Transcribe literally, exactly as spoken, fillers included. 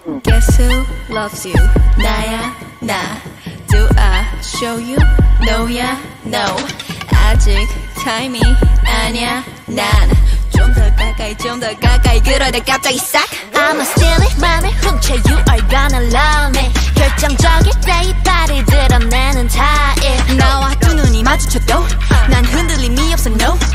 Guess who loves you? 나야 나. Do I show you? No야 no. 아직 타임이 아니야 난. 좀 더 가까이 좀 더 가까이 그러다 갑자기 싹. I'ma steal it 맘을 훔쳐 You are gonna love me. 결정적일 때 이빨을 드러내는 타입. 나와 두 눈이 마주쳐도 난 흔들림이 없어 no.